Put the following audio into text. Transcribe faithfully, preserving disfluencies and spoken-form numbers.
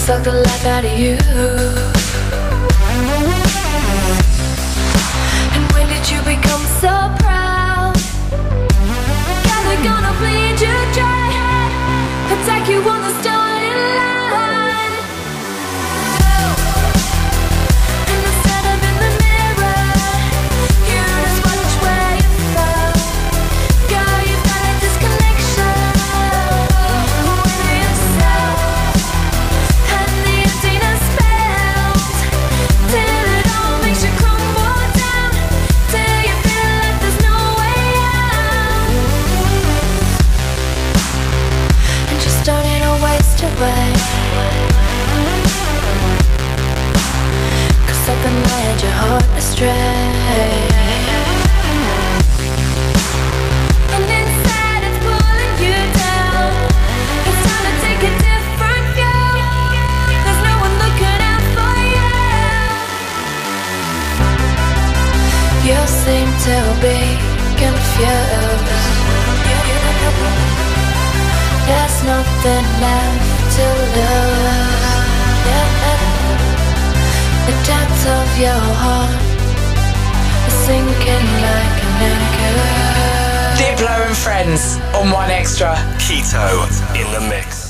suck the life out of you. And when did you become so proud? God, they're gonna bleed you dry, attack you on the starting line. And instead of in the mirror, you just watch where you fall. Girl, you've got a disconnection with yourself, and the emptiness spells till it all makes you crumble down, till you feel like there's no way out, and you're starting to waste away. Cause something led your heart astray, and inside it's pulling you down. It's time to take a different view. There's no one looking out for you. You seem to be confused. There's nothing left to lose. The depths of your heart is sinking like an anchor. Diplo and Friends on One Extra. Kito in the mix.